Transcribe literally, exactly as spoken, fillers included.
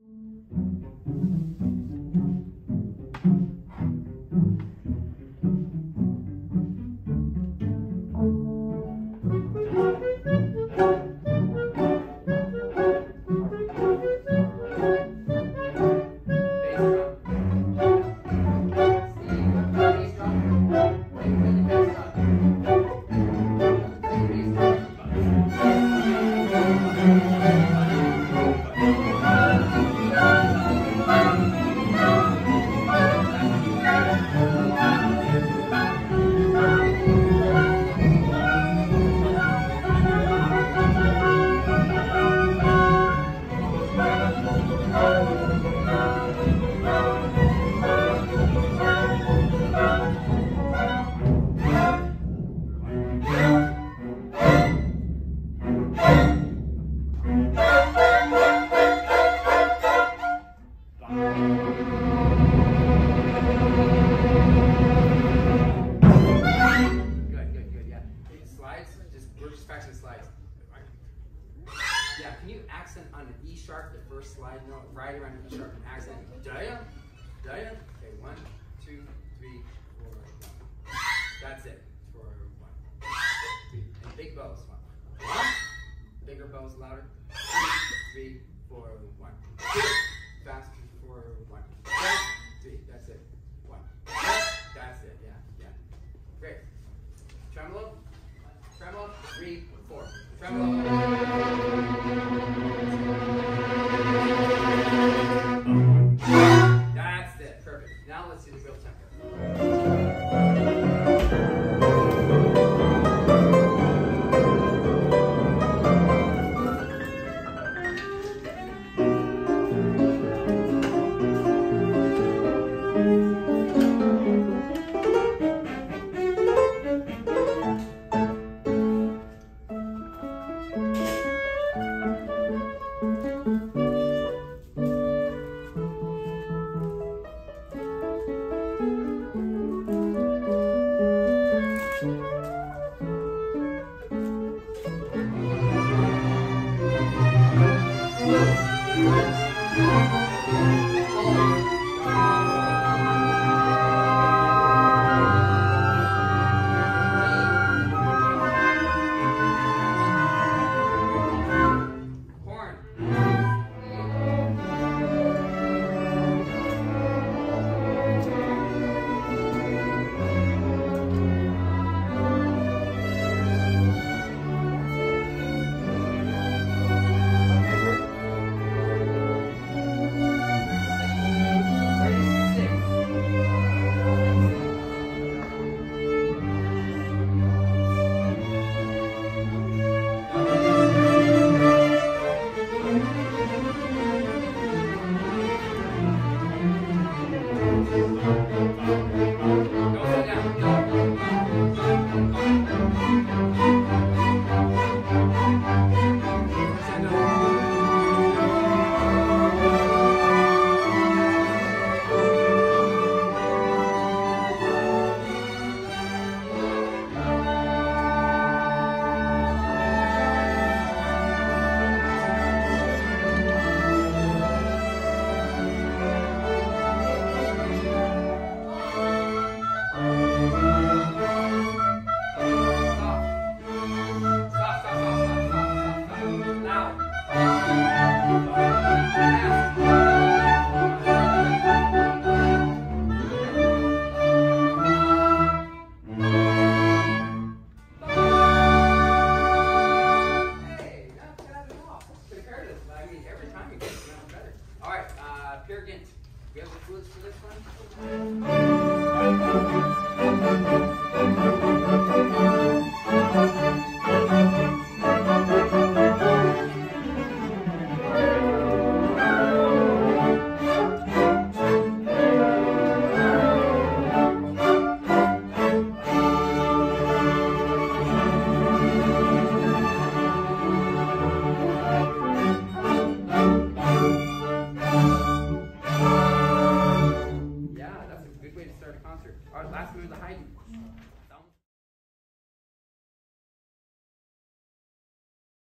Yeah, can you accent on an E sharp, the first slide note, right around an E sharp, and accent Daya? Daya? Okay, one, two, three, four, one. That's it. For one. Two. And big bows. One. One. Bigger bows, louder. Two, three, four, one. Two. Fast. Four, one. Three. That's it. One. That's it. Yeah, yeah. Great. Tremolo. Tremolo. Three, four. Tremolo.